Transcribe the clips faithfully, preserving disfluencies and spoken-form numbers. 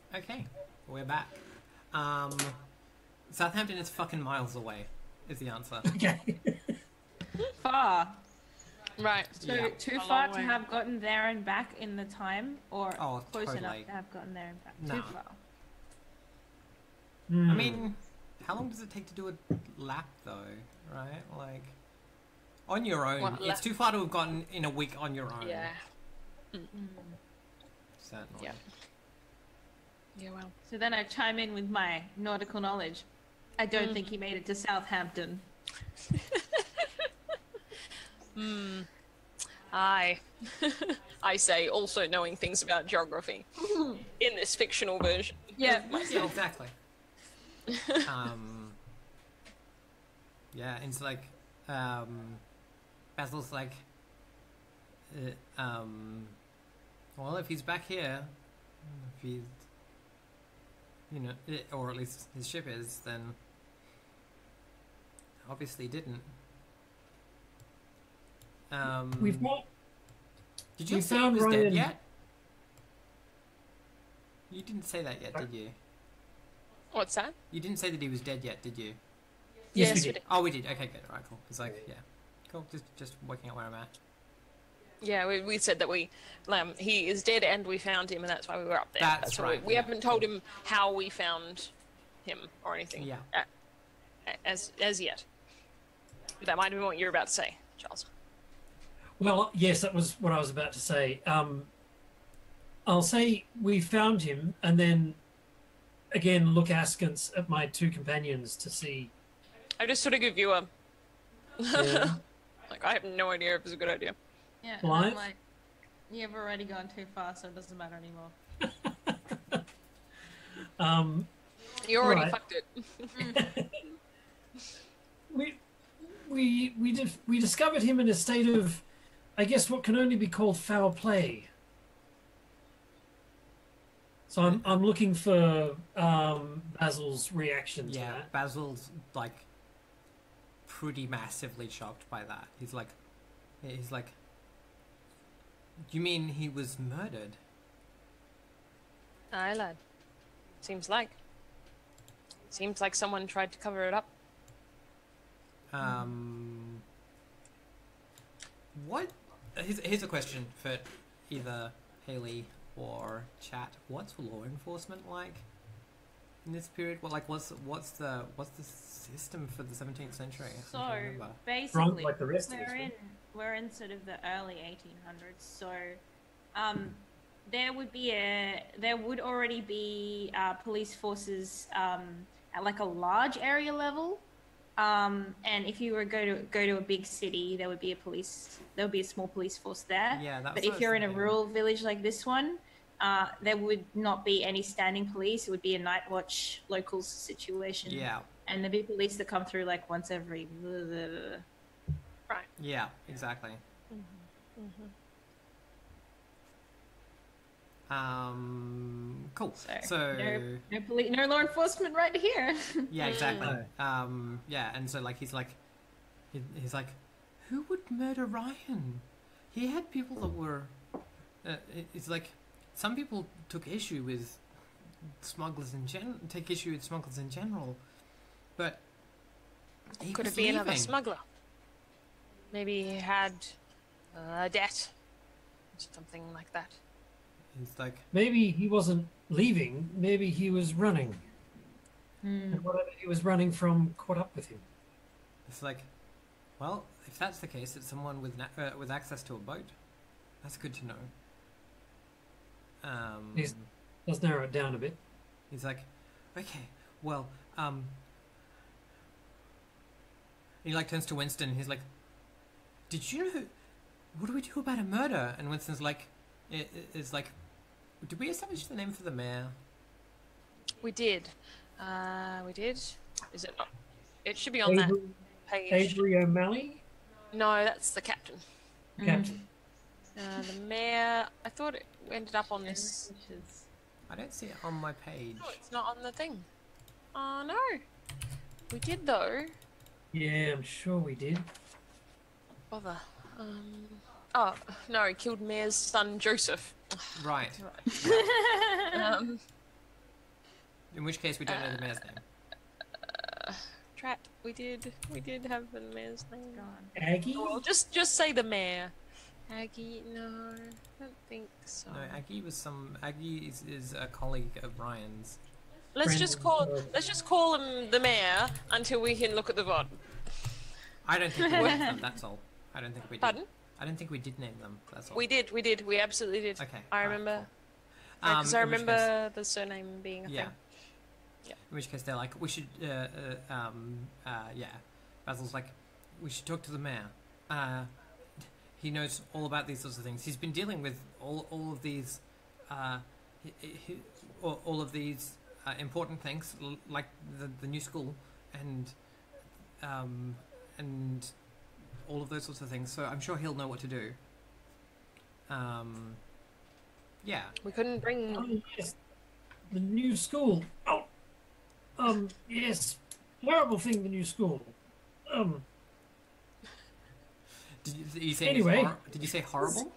Okay, we're back. Um, Southampton is fucking miles away, is the answer. Okay. Far. Right. So Yeah. too A far long to way. have gotten there and back in the time, or Oh, close totally. enough to have gotten there and back? No. Too far. Hmm. I mean, how long does it take to do a lap, though? Right? Like, on your own, What, it's lap? too far to have gotten in a week on your own. Yeah. Certainly. Yeah. Yeah. Well. So then I chime in with my nautical knowledge. I don't Mm. think he made it to Southampton. Hmm. I. I say also knowing things about geography in this fictional version. Yeah. Yeah, exactly. um, yeah, and it's like, um, Basil's like, uh, um, well, if he's back here, if he's, you know, it, or at least his ship is, then obviously didn't. Um, We've got. did you we say he found was dead Ryan- yet? You didn't say that yet, did you? What's that? You didn't say that he was dead yet, did you? Yes, Yes, we we did. did. Oh, we did. Okay, good. All right, cool. It's like, yeah, cool. Just, just working out where I'm at. Yeah, we, we said that we, um, he is dead and we found him, and that's why we were up there. That's why right, We, we yeah. haven't told him how we found him or anything. Yeah. uh, as as yet. That might have been what you're about to say, Charles. Well, yes, that was what I was about to say. Um, I'll say we found him, and then again look askance at my two companions to see. I just sort of give you a, Yeah. like, I have no idea if it's a good idea. Yeah, and Live? I'm like, you've already gone too far, so it doesn't matter anymore. um, You already Right. fucked it. we we we did we discovered him in a state of, I guess, what can only be called foul play. So I'm I'm looking for um, Basil's reaction to Yeah, that. Basil's like pretty massively shocked by that. He's like, he's like, you mean he was murdered? Aye, lad. Seems like. Seems like someone tried to cover it up. Um, what? Here's, here's a question for either Haley or chat. What's law enforcement like in this period? What like what's what's the what's the system for the seventeenth century? I So can't remember. basically, like the rest of us, we're in right? we're in sort of the early eighteen hundreds. So, um, there would be a there would already be uh, police forces um, at like a large area level. Um, and if you were go to go to a big city, there would be a police there would be a small police force there. Yeah, that's But what I if was you're in a thinking. rural village like this one, uh, there would not be any standing police. It would be a night watch locals situation. Yeah, And there'd be police that come through like once every. Right. yeah, exactly. Um, cool. So, So, no, no, poli- no law enforcement right here. yeah, exactly. No. Um, yeah, and so like he's like, he, he's like, who would murder Ryan? He had people that were. Uh, it- it's like some people took issue with smugglers in general. Take issue with smugglers in general, but he Could was it be another leaving. smuggler? Maybe he had uh, a debt. Something like that. He's like, Maybe he wasn't leaving. Maybe he was running, and whatever he was running from caught up with him. it's like, well, if that's the case, it's someone with na- uh, with access to a boat. That's good to know. Um, He's- Let's narrow it down a bit. He's like, okay, well, um, he like turns to Winston. He's like, did you know? What do we do about a murder? And Winston's like, it, it- it's like, did we establish the name for the mayor? We did. Uh, we did. Is it not? It should be on that Avery, page. Avery O'Malley, No, that's the captain. captain. Uh, the mayor. I thought it ended up on this. I don't see it on my page. Oh, it's not on the thing. Oh no. We did though. Yeah, I'm sure we did. Bother. Um. Oh no, he killed Mayor's son Joseph. Right. Um. In which case, we don't know the mayor's name. Uh, Trap. We did. We did have the mayor's name. Gone. Aggie? Well, just just say the mayor. Aggie. No, I don't think so. No, Aggie was some. Aggie is, is a colleague of Ryan's. Let's Friend just of call. the- Let's just call him the mayor until we can look at the V O D. I don't think we named them. That's all. I don't think we did. Pardon? I don't think we did name them. That's all. We did. We did. We absolutely did. Okay. I alright, remember. cool. Because Um, I in which remember the surname being a case- yeah. thing. Yeah. In which case they're like, we should. Uh, uh, um. Uh. Yeah. Basil's like, we should talk to the mayor. Uh. He knows all about these sorts of things. He's been dealing with all all of these. Uh. He, he, all, all of these uh, important things, l- like the the new school, and. Um. And. All of those sorts of things. So I'm sure he'll know what to do. Um. Yeah. We couldn't bring. Oh, yes. The new school. Oh. Um, yes. Horrible thing, the new school. Um, Did you, did you say Anyway. hor- did you say horrible?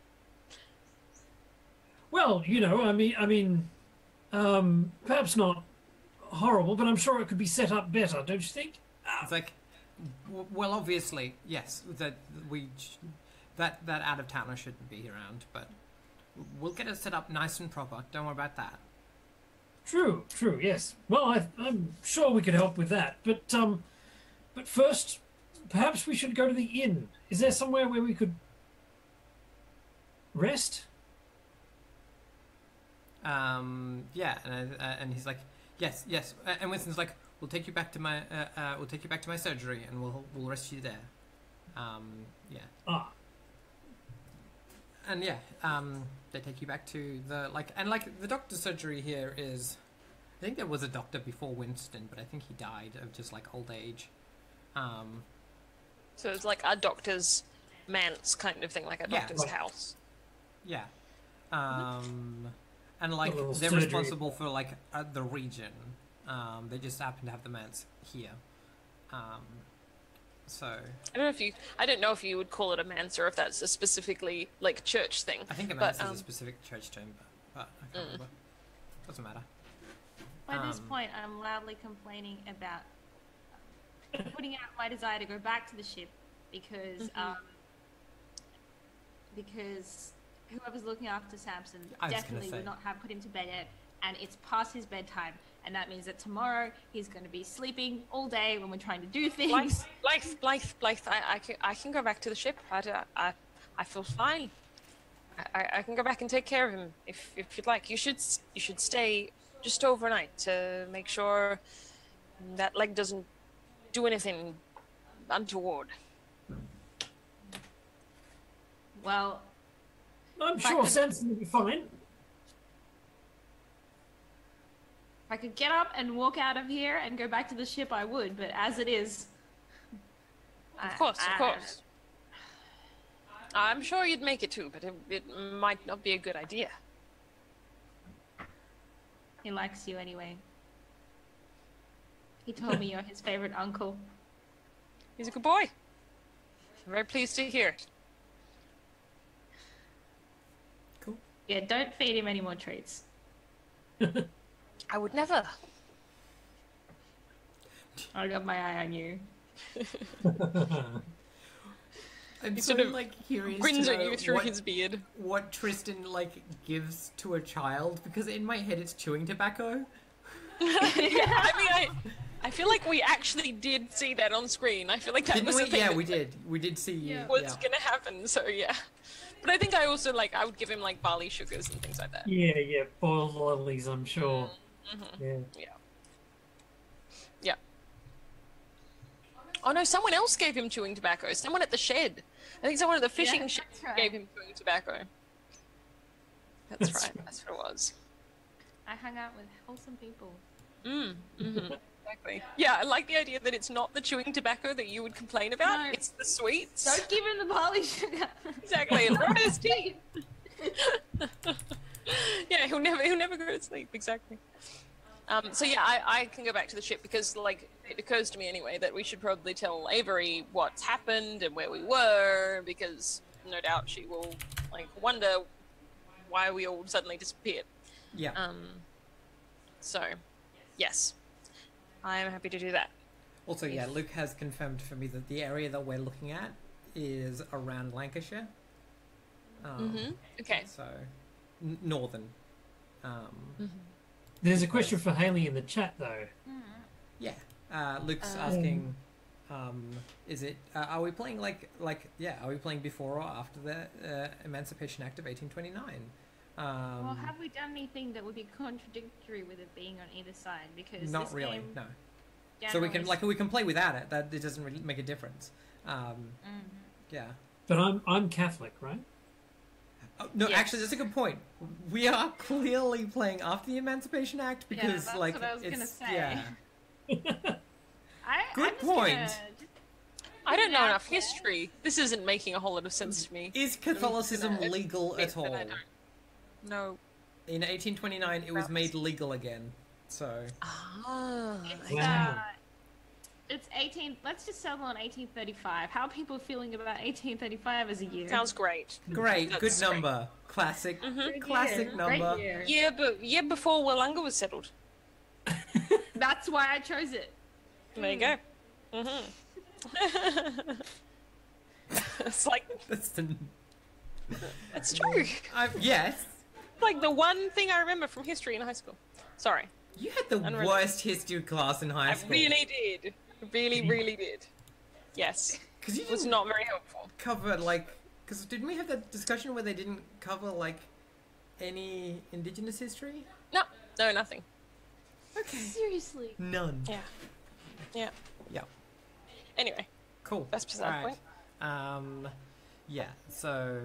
well, you know, I mean, I mean, um, perhaps not horrible, but I'm sure it could be set up better, don't you think? It's like, w- well, obviously, yes, that we sh- that that out of towner shouldn't be around, but we'll get it set up nice and proper. Don't worry about that. True, true, yes. Well, I, I'm sure we could help with that, but um, but first, perhaps we should go to the inn. Is there somewhere where we could rest? Um, yeah, and uh, and he's like, yes, yes, uh, and Winston's like, we'll take you back to my uh, uh, we'll take you back to my surgery, and we'll we'll rest you there. Um, yeah, Ah, and yeah, um, they take you back to the like, and like the doctor's surgery here is, I think there was a doctor before Winston, but I think he died of just like old age. Um, So it's like a doctor's manse kind of thing, like a Yeah. doctor's Right. house. Yeah. Um, and like little they're surgery. responsible for like uh, the region. Um, they just happen to have the manse here. Um, so I don't know if you. I don't know if you would call it a manse or if that's a specifically like church thing. I think a But, manse um, is a specific church term, but, but I can't Mm. remember. Doesn't matter. By this Um, point, I'm loudly complaining about putting out my desire to go back to the ship because Mhm. um, because whoever's looking after Samson I was gonna definitely say. would not have put him to bed yet, and it's past his bedtime, and that means that tomorrow he's going to be sleeping all day when we're trying to do things. Blythe, Blythe, Blythe, Blythe. I, I can, I can go back to the ship. I, d- I, I feel fine. I, I- I can go back and take care of him if, if you'd like. You should, s- you should stay just overnight to make sure that leg doesn't do anything untoward. Well, I'm If I sure could- Samson will be fine. if I could get up and walk out of here and go back to the ship, I would. But as it is, Of course, of course. I'm sure you'd make it too, but it, it might not be a good idea. He likes you anyway. He told me you're his favorite uncle. He's a good boy. I'm very pleased to hear it. Cool. Yeah, don't feed him any more treats. I would never. I got my eye on you. I'm He so sort of like curious Grins to at know you through what, his beard. what Tristan like gives to a child because in my head it's chewing tobacco. I mean, I, I feel like we actually did see that on screen. I feel like that Didn't was we? the thing Yeah, that we did. We did see you. was yeah. gonna happen. So yeah, but I think I also like I would give him like barley sugars and things like that. Yeah, yeah, boiled lollies, I'm sure. Mm-hmm. Yeah. Yeah. Yeah. Oh no, someone else gave him chewing tobacco. Someone at the shed. I think someone at the fishing Yeah, shed that's right. gave him chewing tobacco. That's, That's right. right. That's what it was. I hung out with wholesome people. Mm. Mm-hmm. Exactly. Yeah, I like the idea that it's not the chewing tobacco that you would complain about. No. It's the sweets. Don't give him the barley sugar. Exactly. It's not his teeth. Yeah, he'll never he'll never go to sleep. Exactly. Um, so yeah, I, I can go back to the ship because like it occurs to me anyway that we should probably tell Avery what's happened and where we were because no doubt she will like wonder why we all suddenly disappeared. Yeah. Um, so Yes, I am happy to do that. Also, yeah, If- Luke has confirmed for me that the area that we're looking at is around Lancashire. Um, Mm-hmm. Okay. So, n- northern. Um, There's a question for Haley in the chat though. Yeah. Uh, Luke's Um, asking, um, is it? Uh, are we playing like like yeah? Are we playing before or after the uh, Emancipation Act of eighteen twenty-nine? Um, Well, have we done anything that would be contradictory with it being on either side? Because not this really. game No. So we can generally- like we can play without it. That it doesn't really make a difference. Um, Mhm. yeah. But I'm I'm Catholic, right? Oh, no, Yes. actually, that's a good point. We are clearly playing after the Emancipation Act Yeah, because, that's like, what I was gonna it's say. yeah. I, Good I'm just point. Gonna, just I don't know out enough there. history. This isn't making a whole lot of sense to me. Is Catholicism It's- legal it's at that all? I don't- No. In eighteen twenty-nine, it was made legal again. So Ah. It's, Wow. uh, it's eighteen. Let's just settle on eighteen thirty-five. How are people feeling about eighteen thirty-five as a year? Sounds great. great, That's good great. number, classic, Great classic year. number. Great year. Yeah, but yeah, before Willunga was settled. That's why I chose it. There you go. Mm-hmm. It's like That's the. it's true. I, yes, Like the one thing I remember from history in high school. Sorry, you had the Unrelated. worst history class in high I school. really did. Really, really did. Yes, Because you it was didn't not very helpful. cover like. Because didn't we have that discussion where they didn't cover like any indigenous history? No, no, nothing. Okay. Seriously. None. Yeah, yeah. Yeah. Anyway, Cool. That's beside the Alright. Um, yeah. So,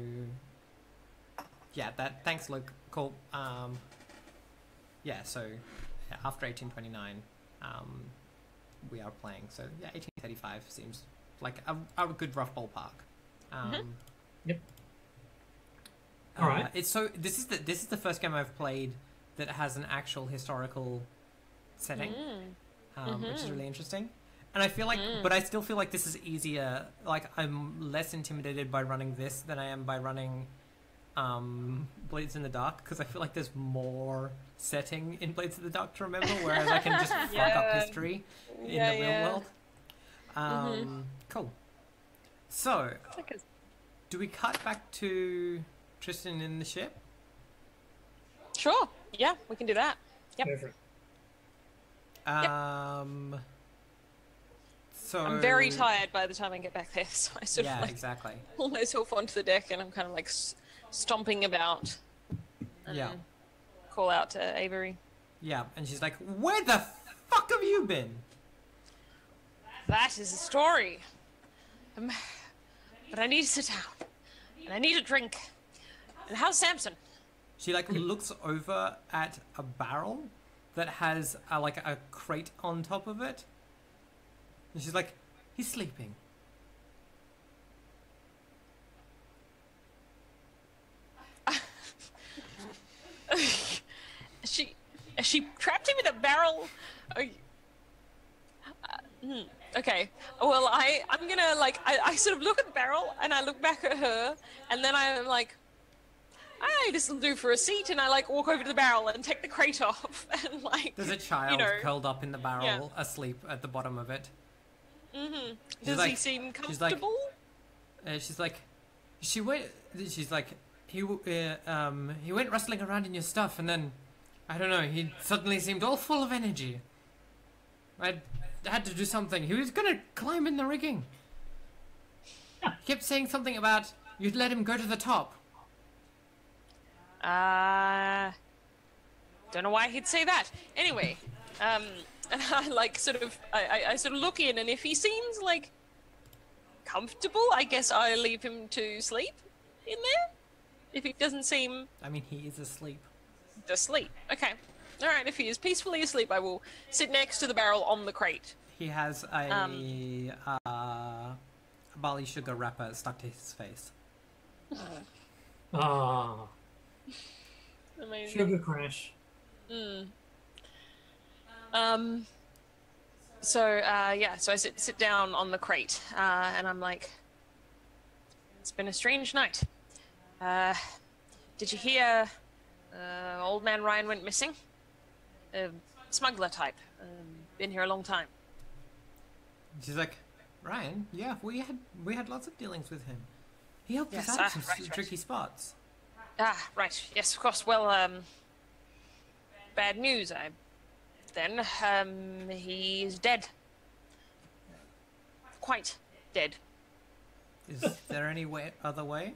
yeah. That. Thanks, Luke. Cool. Um, yeah. So, yeah, after eighteen twenty-nine, um, we are playing. So yeah, eighteen thirty-five seems like a, a good rough ballpark. Um, Mhm. Yep. uh, Alright. It's so. This is the this is the first game I've played that has an actual historical setting. Mm. um, which is Mhm. really interesting. And I feel like, Mm. but I still feel like this is easier. Like I'm less intimidated by running this than I am by running um, Blades in the Dark because I feel like there's more setting in Blades in the Dark to remember, whereas I can just fuck up Yeah. history in Yeah, the real yeah. world. Um, Cool. So, It's like a- do we cut back to Tristan in the ship? Sure. Yeah, we can do that. Yep. Go for it. Um. So I'm very tired by the time I get back there, so I sort Yeah, of like exactly. pull myself onto the deck and I'm kind of like s- stomping about. And Yeah. Call out to Avery. Yeah, and she's like, "Where the fuck have you been?" That is a story. Um, but I need to sit down. And I need a drink. And how's Samson? She like looks over at a barrel that has a, like a crate on top of it, and she's like, "He's sleeping." she she trapped him in a barrel. Are you- uh, hmm, okay. Well, I I'm gonna like I, I sort of look at the barrel and I look back at her and then I'm like, "Hey, this will do for a seat," and I like walk over to the barrel and take the crate off and like. There's a child know, curled up in the barrel, yeah. asleep at the bottom of it. Mm-hmm. She's Does he like- seem she's like- comfortable? Uh, she's like, she went. She's like, he w- uh, um he went rustling around in your stuff, and then, I don't know. He suddenly seemed all full of energy. I had to do something. He was gonna climb in the rigging. He kept saying something about you'd let him go to the top. Uh, don't know why he'd say that. Anyway, um, and I like sort of, I, I, I sort of look in, and if he seems like comfortable, I guess I leave him to sleep in there. If he doesn't seem I mean, he is asleep. to sleep, okay. All right. If he is peacefully asleep, I will sit next to the barrel on the crate. He has a Um. uh, barley sugar wrapper stuck to his face. Ah, Amazing. sugar crash. Mm. Um. So uh, yeah, so I sit sit down on the crate, uh, and I'm like, "It's been a strange night. Uh, did you hear? Uh, old man Ryan went missing. Uh, smuggler type. Um, been here a long time. She's like, Ryan, yeah, we had we had lots of dealings with him. He helped Yes, us out ah, some right, s- right. tricky spots. Ah, right. Yes, of course. Well, um, bad news. I then um, he's dead. Quite dead. Is there any way, other way?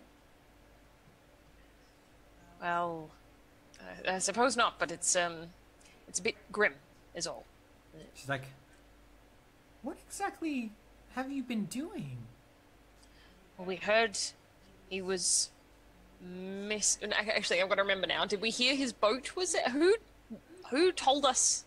Well, uh, I suppose not. But it's um, it's a bit grim, is all. She's like, what exactly have you been doing? Well, we heard he was miss. and ac- Actually, I'm gonna remember now. Did we hear his boat? Was it who? Who told us?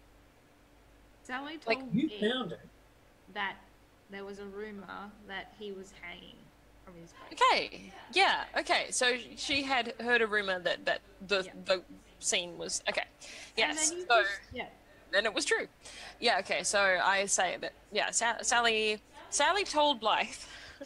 Sally told Like, You me found it. that there was a rumor that he was hanging from his boat. Okay. Yeah. Okay. So she had heard a rumor that that the Yeah. the scene was okay. Yes. And then you So. just, yeah. And it was true. Yeah, okay, so I say that, yeah, Sa- Sally Sally told Blythe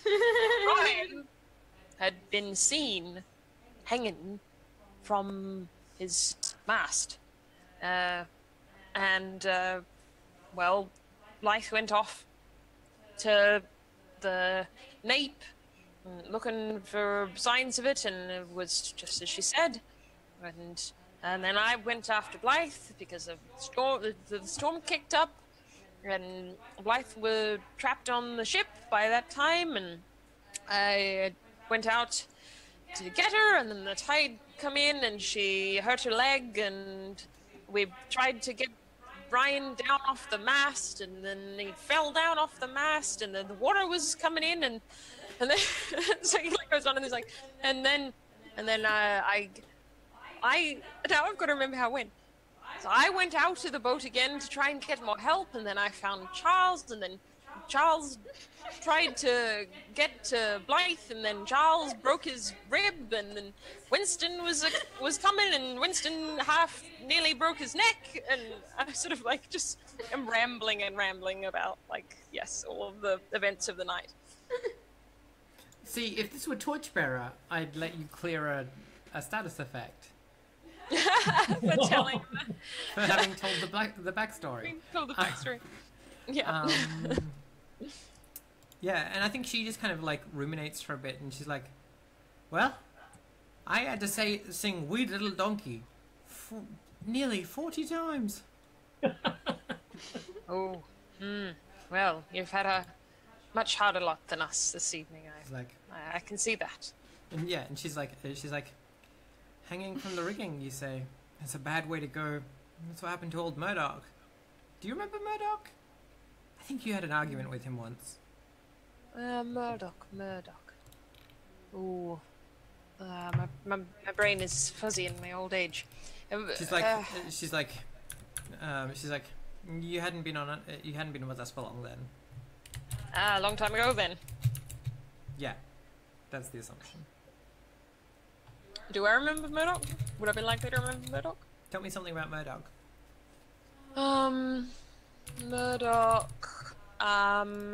Ryan had been seen hanging from his mast. Uh, and, uh, well, Blythe went off to the Nape mm, looking for signs of it, and it was just as she said. And and then I went after Blythe because of storm. The, the storm kicked up, and Blythe were trapped on the ship by that time. And I went out to get her, and then the tide come in, and she hurt her leg, and we tried to get Ryan down off the mast, and then he fell down off the mast, and then the water was coming in, and and then so he like goes on, and he's like, and then and then uh, I. I now I've got to remember how it went. So I went out to the boat again to try and get more help, and then I found Charles, and then Charles tried to get to Blythe, and then Charles broke his rib, and then Winston was uh, was coming, and Winston half nearly broke his neck, and I sort of like just am rambling and rambling about like yes, all of the events of the night. See, if this were Torchbearer, I'd let you clear a, a status effect For telling for having told the black the backstory. told the backstory. Yeah. Um, yeah, and I think she just kind of like ruminates for a bit, and she's like, "Well, I had to say sing 'Wee Little Donkey' for nearly forty times." Oh, hmm. Well, you've had a much harder lot than us this evening. She's like, I, I can see that. and yeah, and she's like, uh, she's like, hanging from the rigging. You say it's a bad way to go. That's what happened to old Murdoch. Do you remember Murdoch? I think you had an argument with him once. Uh, Murdoch, Murdoch. Ooh. Uh, my, my, my brain is fuzzy in my old age. Um, She's like, uh, uh, she's like, um, she's like, you hadn't been on, it, uh, you hadn't been with us for long then. ah, a long time ago then. Yeah, that's the assumption. Do I remember Murdoch? Would I be likely to remember Murdoch? Tell me something about Murdoch. Um, Murdoch. Um.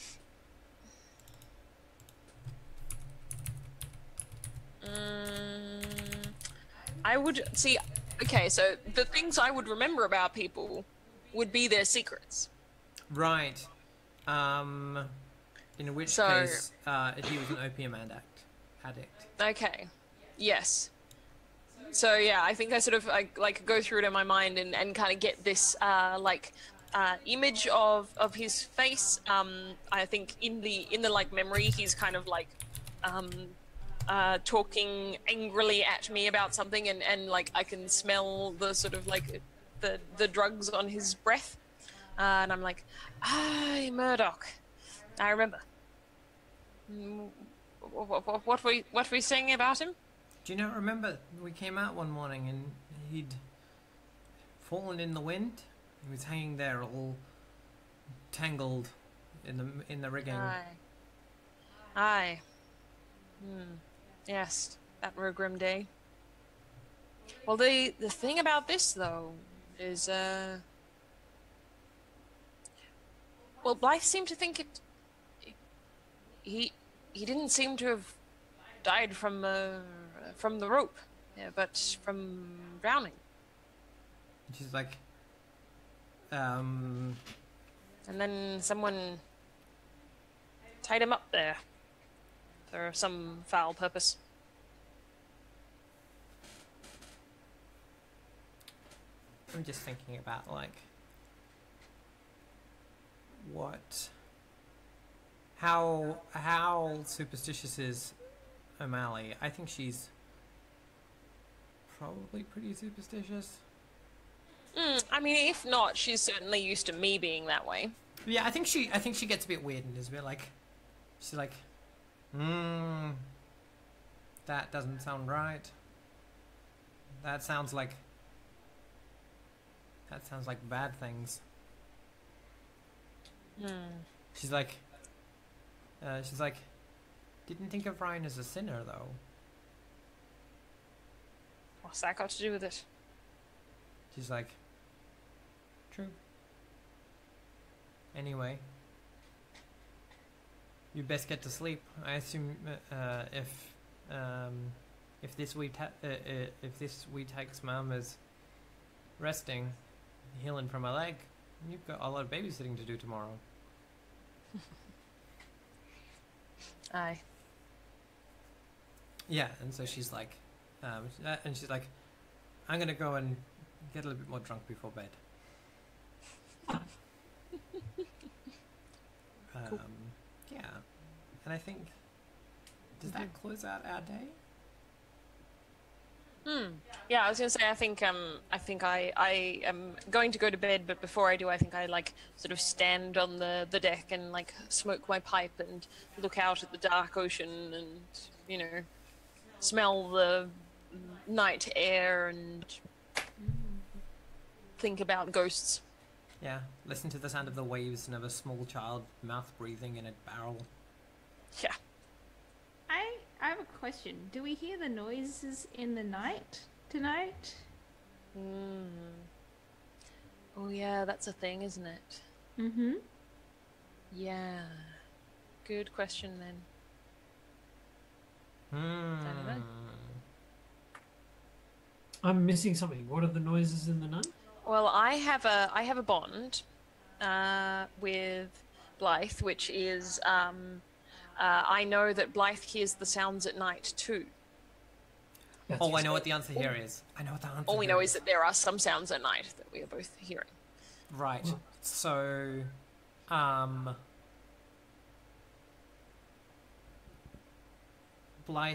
Mm, I would see. Okay, so the things I would remember about people would be their secrets. Right. Um, in which So- case, uh, he was an opium addict. Addict. Okay. Yes. So yeah, I think I sort of like, like go through it in my mind and, and kind of get this uh, like uh, image of, of his face. Um, I think in the in the like memory, he's kind of like um, uh, talking angrily at me about something, and, and like I can smell the sort of like the the drugs on his breath, uh, and I'm like, ah, Murdoch, I remember. Mm, What, what, what were you, what were you saying about him? Do you not remember we came out one morning and he'd fallen in the wind? He was hanging there all tangled in the in the rigging. Aye. Aye. Hmm. Yes, that were a grim day. Well, the the thing about this though is, uh, well, Blythe seemed to think it. He he didn't seem to have died from uh, from the rope, yeah, but from drowning. And she's like, Um, And then someone tied him up there for some foul purpose. I'm just thinking about like what, how how superstitious is O'Malley? I think she's probably pretty superstitious. Mm, I mean, if not, she's certainly used to me being that way. Yeah, I think she I think she gets a bit weird and is a bit like, she's like, hmm, that doesn't sound right. That sounds like that sounds like bad things. Hmm. She's like, uh, she's like, didn't think of Ryan as a sinner though. What's that got to do with it? She's like, true. Anyway, you best get to sleep. I assume uh, if um, if this wee ta- uh, uh, if this wee takes mum is resting, healing from her leg, you've got a lot of babysitting to do tomorrow. Aye. Yeah, and so she's like, um, uh, and she's like, I'm gonna go and get a little bit more drunk before bed. um, Cool. Yeah, and I think, does that close out our day? Hmm. Yeah, I was gonna say. I think. Um. I think I. I am going to go to bed, but before I do, I think I like sort of stand on the the deck and like smoke my pipe and look out at the dark ocean and you know, smell the night air and think about ghosts. Yeah, listen to the sound of the waves and of a small child mouth breathing in a barrel. Yeah. I I have a question. Do we hear the noises in the night tonight? Hmm. Oh yeah, that's a thing, isn't it? Mm-hmm. Yeah. Good question then. Hmm. don't know. I'm missing something. What are the noises in the night? Well, I have a I have a bond uh, with Blythe, which is um, uh, I know that Blythe hears the sounds at night too. That's Oh, I know what the answer here is. I know what the answer. All we here know is that there are some sounds at night that we are both hearing. Right. So, um, Blythe,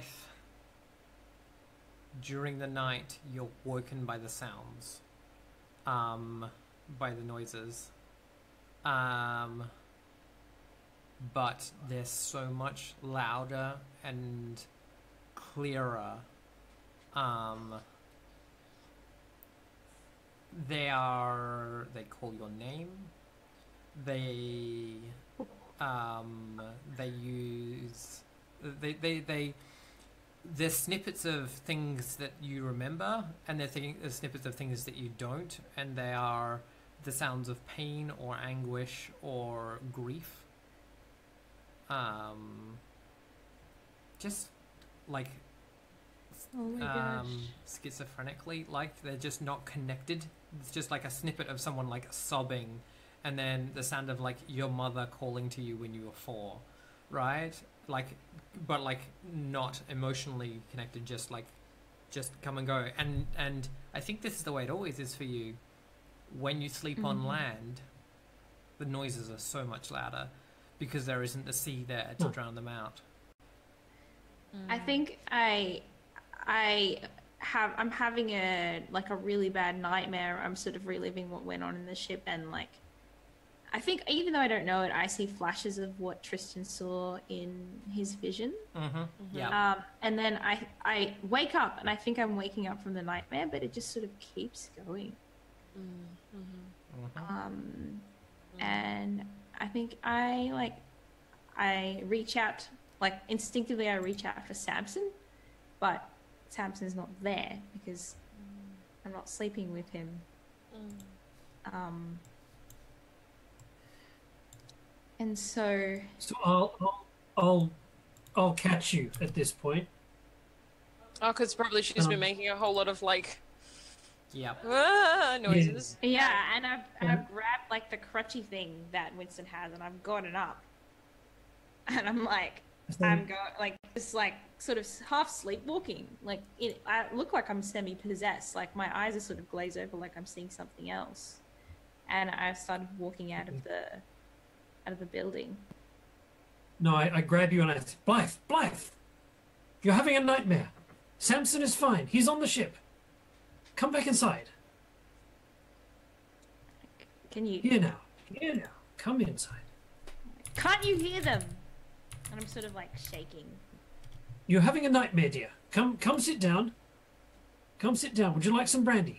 during the night, you're woken by the sounds, um, by the noises. Um, but they're so much louder and clearer. Um, they are, they call your name. They, um, they use, they, they, they, there's snippets of things that you remember, and there's thing, there's snippets of things that you don't, and they are the sounds of pain or anguish or grief. Um, just like Oh my gosh. um, schizophrenically, like they're just not connected. It's just like a snippet of someone like sobbing, and then the sound of like your mother calling to you when you were four, right? Like, but like not emotionally connected, just like just come and go. And and I think this is the way it always is for you. When you sleep on Mhm. land, the noises are so much louder because there isn't the sea there to Hmm. drown them out. I think I I have I'm having a like a really bad nightmare. I'm sort of reliving what went on in the ship, and like I think even though I don't know it, I see flashes of what Tristan saw in his vision. Mm-hmm. Yeah. Um, and then I I wake up and I think I'm waking up from the nightmare, but it just sort of keeps going. Mm-hmm. Um, and I think I like I reach out like instinctively. I reach out for Samson, but Samson's not there because I'm not sleeping with him. Um, and so So I'll, I'll, I'll, I'll catch you at this point. Oh, because probably she's been Um, making a whole lot of like Yep. Ah, noises. Yeah, and I've, Yeah. I've grabbed like the crutchy thing that Winston has, and I've got it up, and I'm like, I'm going like just like sort of half sleepwalking. Like it, I look like I'm semi-possessed. Like my eyes are sort of glazed over, like I'm seeing something else. And I started walking out of the out of the building. No, I, I grab you and I say, Blythe, Blythe, you're having a nightmare. Samson is fine. He's on the ship. Come back inside. Can you? Here now. Here now. Come inside. Can't you hear them? And I'm sort of like shaking. You're having a nightmare, dear. Come, come sit down. Come sit down. Would you like some brandy?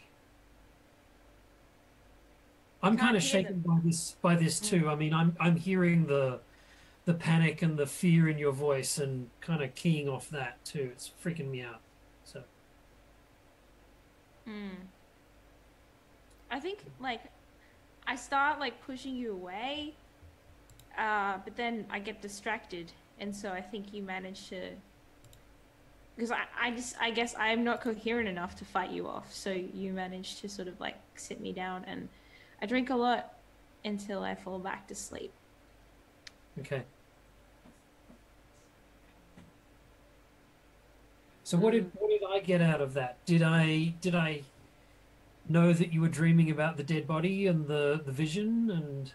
I'm Can't kind of hear shaken by this, by this too. I mean, I'm, I'm hearing the, the panic and the fear in your voice, and kind of keying off that too. It's freaking me out. So. Hmm. I think like I start like pushing you away, uh, but then I get distracted, and so I think you manage to. Because I, I just, I guess I'm not coherent enough to fight you off, so you manage to sort of like sit me down, and I drink a lot until I fall back to sleep. Okay. So what did what did I get out of that? Did I did I know that you were dreaming about the dead body and the the vision, and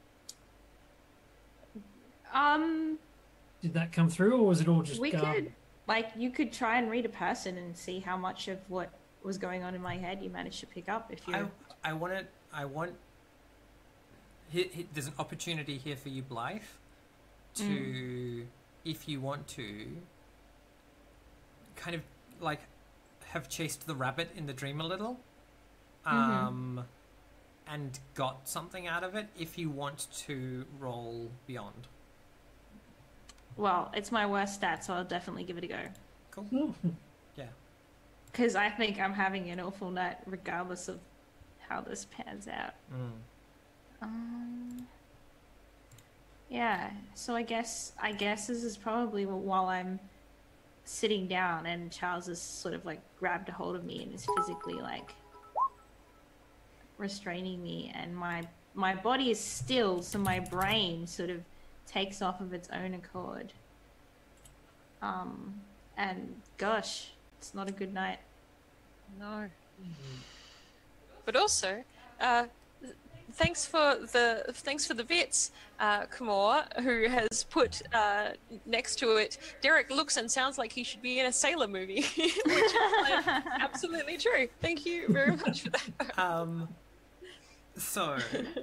Um, did that come through, or was it all just we garbage? could, like, you could try and read a person and see how much of what was going on in my head you managed to pick up. If you, I I want it. I want. Here, here, there's an opportunity here for you, Blythe, to, if you want to, kind of like have chased the rabbit in the dream a little, um, and got something out of it. If you want to roll beyond, well, it's my worst stat, so I'll definitely give it a go. cool. Oh, Yeah. Because I think I'm having an awful night, regardless of how this pans out. Mm. Um, yeah. So I guess I guess this is probably while I'm sitting down and Charles has sort of like grabbed a hold of me and is physically like restraining me, and my my body is still, so my brain sort of takes off of its own accord. Um, and gosh, it's not a good night. No. But also, uh, th- thanks for the thanks for the bits, uh, Kamor, who has put uh, next to it. Derek looks and sounds like he should be in a sailor movie, which is like, absolutely true. Thank you very much for that. Um. So.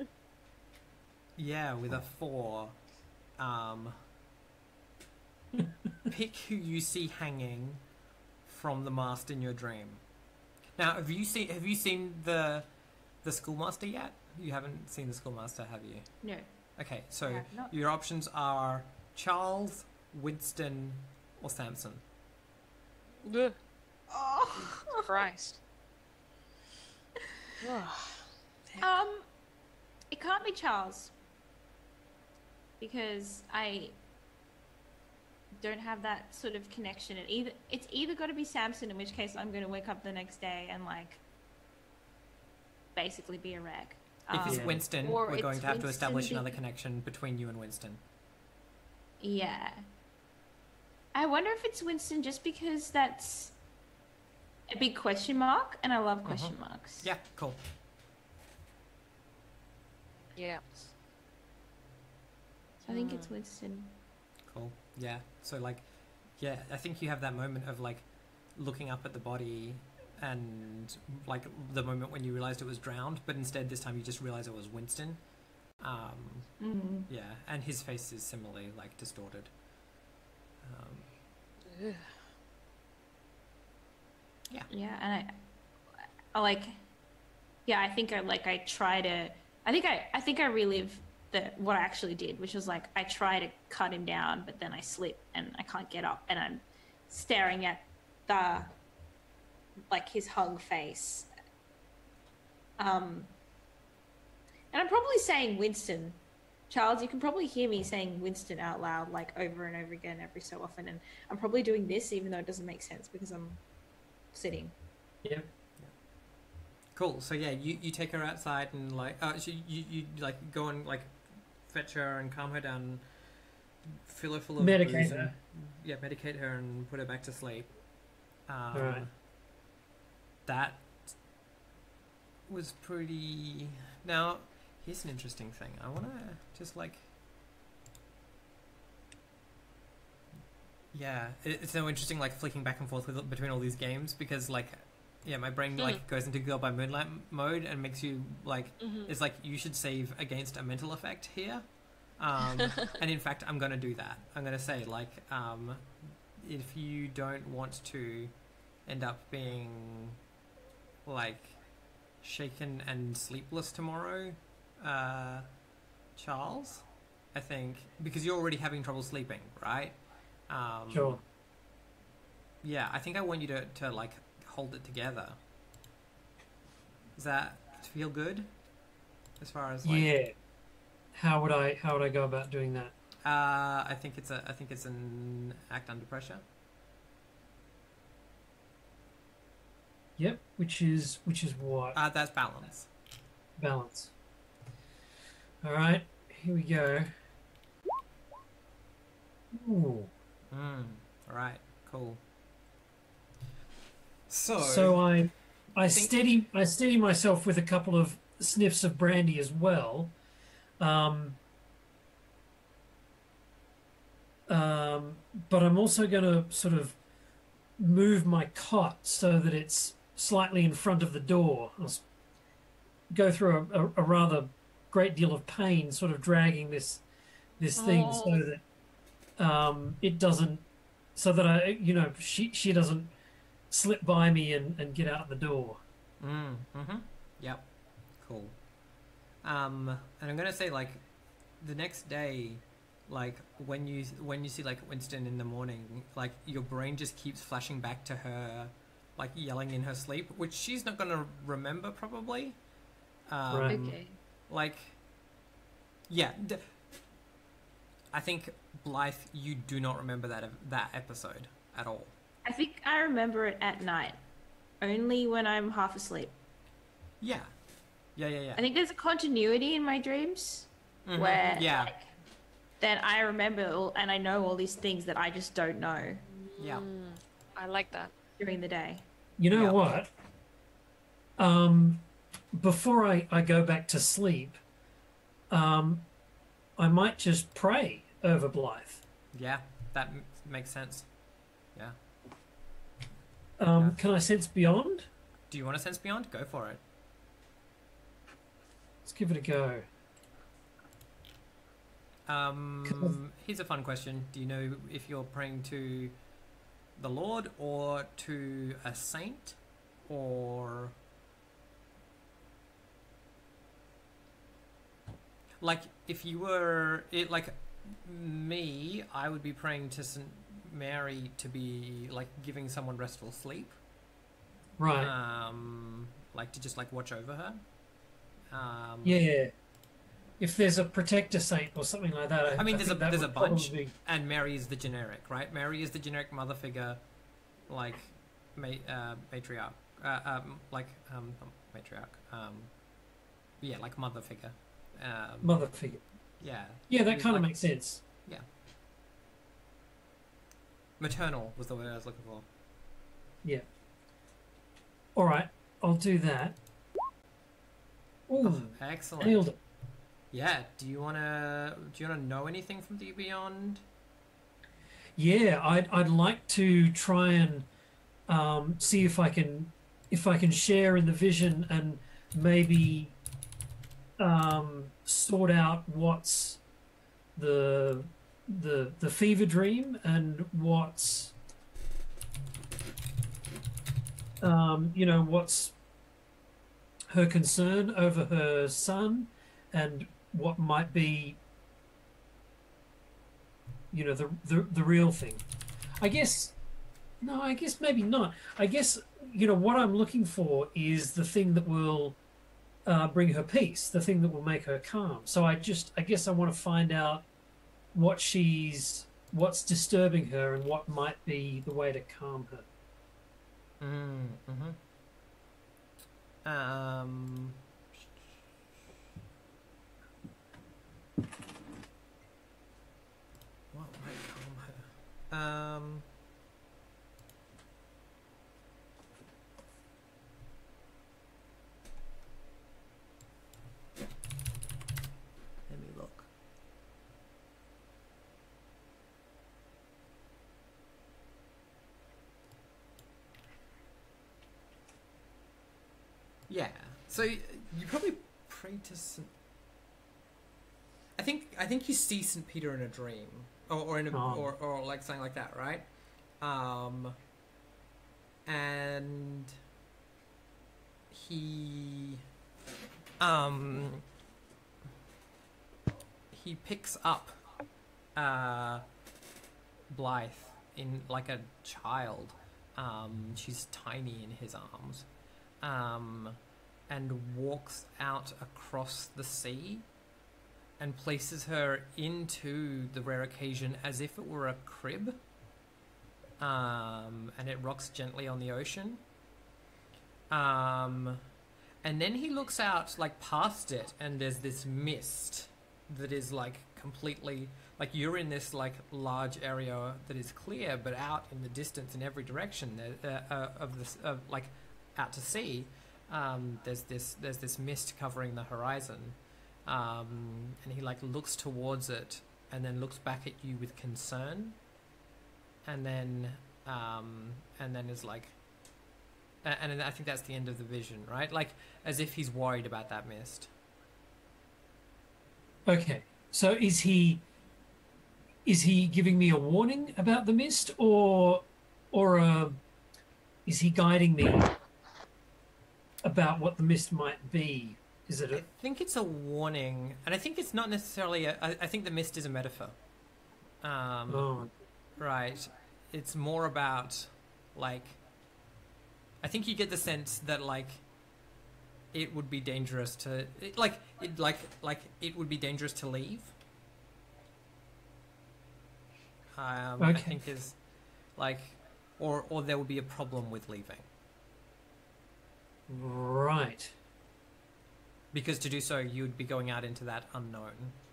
Yeah, with a four. Um. Pick who you see hanging from the mast in your dream. Now, have you seen have you seen the the schoolmaster yet? You haven't seen the schoolmaster, have you? No. Okay, so I have not. your options are Charles, Winston, or Samson. Ugh, Oh. Christ. Ugh. Um, it can't be Charles because I don't have that sort of connection. It either it's either got to be Samson, in which case I'm going to wake up the next day and like basically be a wreck. If it's Yeah. Winston, or we're it's going to have to Winston establish be- another connection between you and Winston. Yeah. I wonder if it's Winston just because that's a big question mark, and I love question marks. Yeah, cool. Yeah. So I think it's Winston. Cool. Yeah. So like, yeah, I think you have that moment of like looking up at the body and like the moment when you realized it was drowned, but instead this time you just realized it was Winston. Um, Mm. yeah, and his face is similarly like distorted. Um, Ugh. Yeah, and I, I like, yeah, I think I like I try to. I think I, I think I relive the what I actually did, which was like I try to cut him down, but then I slip and I can't get up, and I'm staring at the, like his hug face. Um, and I'm probably saying Winston. Charles, you can probably hear me saying Winston out loud, like over and over again, every so often, and I'm probably doing this even though it doesn't make sense because I'm sitting. yeah. Cool. So yeah, you, you take her outside and like uh so you, you like go and like fetch her and calm her down, fill her full of Medicate booze her. and, yeah, medicate her and put her back to sleep. Um, Alright. That was pretty. Now, here's an interesting thing. I want to just like. Yeah, it- it's so interesting, like flicking back and forth with, between all these games because, like, yeah, my brain like goes into Girl by Moonlight m- mode and makes you like. Mhm. It's like you should save against a mental effect here, um, and in fact, I'm gonna do that. I'm gonna say like, um, if you don't want to end up being like shaken and sleepless tomorrow, uh, Charles, I think because you're already having trouble sleeping, right? Um, Sure. Yeah, I think I want you to, to like hold it together. Does that feel good? As far as like, Yeah. How would I how would I go about doing that? uh, I think it's a I think it's an act under pressure. Yep. Which is which is what? Uh, that's balance. Balance. All right. Here we go. Ooh. Mm, all right, cool. So, So I I think- steady I steady myself with a couple of sniffs of brandy as well. Um, um, but I'm also going to sort of move my cot so that it's slightly in front of the door. I'll s- go through a, a, a rather great deal of pain, sort of dragging this this thing Oh. so that um, it doesn't, so that I, you know, she she doesn't slip by me and, and get out the door. Mm, mm-hmm. Yep. Cool. Um, and I'm gonna say like, the next day, like when you when you see like Winston in the morning, like your brain just keeps flashing back to her, like yelling in her sleep, which she's not gonna remember probably. Um, Right. Okay. Like, yeah. D- I think Blythe, you do not remember that ev- that episode at all. I think I remember it at night, only when I'm half asleep. Yeah. Yeah, yeah, yeah. I think there's a continuity in my dreams Mhm. where, Yeah. like, that I remember all, and I know all these things that I just don't know Yeah. Mm, I like that. during the day. You know Yeah. what? Um, before I, I go back to sleep, um, I might just pray over Blythe. Yeah. That m- makes sense. Yeah. Um, Yeah. Can I sense beyond? Do you want to sense beyond? Go for it. Let's give it a go. Um, here's a fun question. Do you know if you're praying to the Lord or to a saint or like if you were it like me, I would be praying to Saint Mary to be like giving someone restful sleep. Right. Um, like to just like watch over her. Um, Yeah. If there's a protector saint or something like that, I, I mean, I there's think a that there's a would bunch, probably- and Mary is the generic, right? Mary is the generic mother figure, like, ma- uh, matriarch, uh, um, like um, matriarch, um, yeah, like mother figure. Um, mother figure. yeah, Yeah, that It's kind of like- makes sense. maternal was the word I was looking for. Yeah. All right, I'll do that. Ooh, Oh, excellent. nailed it. Yeah. Do you wanna do you wanna know anything from the Beyond? Yeah, I'd I'd like to try and um, see if I can if I can share in the vision and maybe um, sort out what's the the the fever dream and what's um, you know what's her concern over her son and what might be you know the, the the real thing. I guess no, I guess maybe not. I guess you know what I'm looking for is the thing that will uh, bring her peace, the thing that will make her calm. So I just I guess I want to find out what she's what's disturbing her and what might be the way to calm her. Mm, mm-hmm. Um. What might calm her? Um. Let me look. Yeah. So y- you probably pray to Saint. I think I think you see Saint Peter in a dream, or or in a, Oh. or or like something like that, right? Um. And he, um, he picks up, uh, Blythe in like a child. Um, she's tiny in his arms. Um, and walks out across the sea and places her into the rare occasion as if it were a crib. Um, and it rocks gently on the ocean. Um, and then he looks out like past it, and there's this mist that is like completely like you're in this like large area that is clear, but out in the distance in every direction there, uh, uh, of this of like out to sea. Um, there's this there's this mist covering the horizon, um, and he like looks towards it and then looks back at you with concern, and then um, and then is like, a- and then I think that's the end of the vision, right? Like as if he's worried about that mist. Okay. So is he is he giving me a warning about the mist, or or uh, is he guiding me about what the mist might be? Is it I a think it's a warning, and I think it's not necessarily. A, I, I think the mist is a metaphor. Um, oh, Right. It's more about, like, I think you get the sense that, like, it would be dangerous to, it, like, it, like, like, it would be dangerous to leave. Um, I Okay. think is, like, or, or there would be a problem with leaving. right? Because to do so, you'd be going out into that unknown.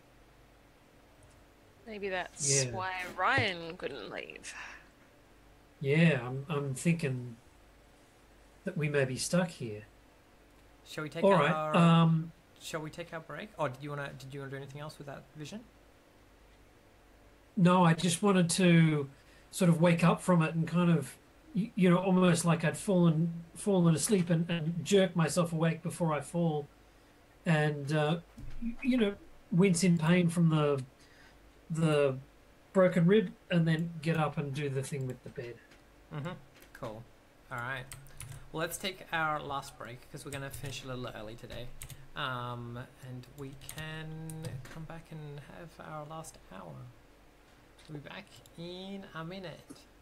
Maybe that's Yeah. why Ryan couldn't leave. Yeah, I'm I'm thinking that we may be stuck here. Shall we take All right. our, Um, shall we take our break? Or did you want to, did you want to do anything else with that vision? no, I just wanted to sort of wake up from it and kind of, y- you know, almost like I'd fallen fallen asleep and, and jerk myself awake before I fall, and uh, y- you know, wince in pain from the the broken rib, and then get up and do the thing with the bed. Mm-hmm. Cool. All right. Well, let's take our last break because we're going to finish a little early today. Um, and we can come back and have our last hour. We'll be back in a minute.